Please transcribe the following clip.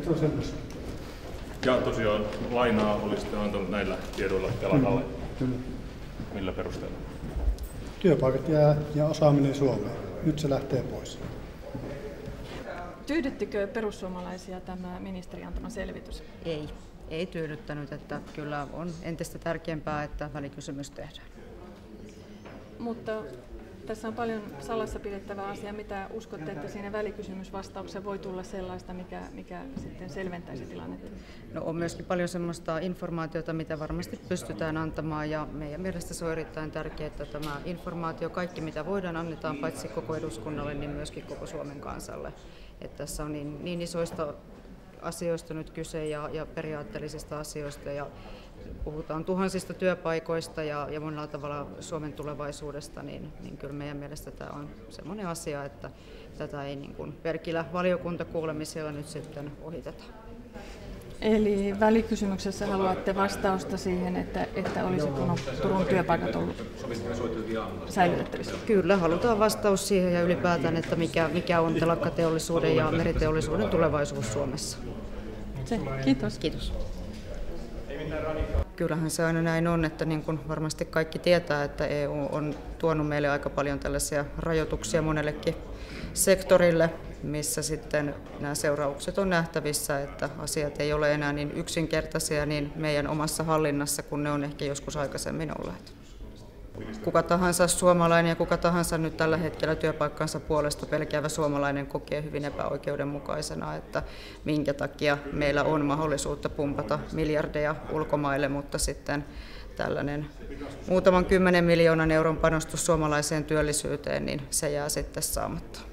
nyt on semmoista. Ja tosiaan lainaa olisitte antanut näillä tiedoilla Telakalle. Kyllä. Millä perusteella? Työpaikat ja osaaminen Suomeen. Nyt se lähtee pois. Tyydyttikö perussuomalaisia tämä ministerin antama selvitys? Ei tyydyttänyt, että kyllä on entistä tärkeämpää, että välikysymys tehdään. Mutta tässä on paljon salassa pidettävää asiaa. Mitä uskotte, että siinä välikysymysvastauksessa voi tulla sellaista, mikä sitten selventäisi tilannetta? No, on myöskin paljon sellaista informaatiota, mitä varmasti pystytään antamaan, ja meidän mielestä se on erittäin tärkeää, että tämä informaatio, kaikki mitä voidaan, annetaan paitsi koko eduskunnalle, niin myöskin koko Suomen kansalle. Että tässä on niin isoista asioista nyt kyse ja periaatteellisista asioista, ja puhutaan tuhansista työpaikoista ja monella tavalla Suomen tulevaisuudesta, niin kyllä meidän mielestä tämä on sellainen asia, että tätä ei niin kuin pelkillä valiokuntakuulemisilla nyt sitten ohiteta. Eli välikysymyksessä haluatte vastausta siihen, että olisi Turun työpaikat ollut säilytettävissä? Kyllä, halutaan vastaus siihen ja ylipäätään, että mikä on telakkateollisuuden ja meriteollisuuden tulevaisuus Suomessa. Kiitos. Kiitos. Kyllähän se aina näin on, että niin kuin varmasti kaikki tietää, että EU on tuonut meille aika paljon tällaisia rajoituksia monellekin sektorille, missä sitten nämä seuraukset on nähtävissä, että asiat ei ole enää niin yksinkertaisia niin meidän omassa hallinnassa kuin ne on ehkä joskus aikaisemmin olleet. Kuka tahansa suomalainen ja kuka tahansa nyt tällä hetkellä työpaikkansa puolesta pelkäävä suomalainen kokee hyvin epäoikeudenmukaisena, että minkä takia meillä on mahdollisuutta pumpata miljardeja ulkomaille, mutta sitten tällainen muutaman 10 miljoonan euron panostus suomalaiseen työllisyyteen, niin se jää sitten saamatta.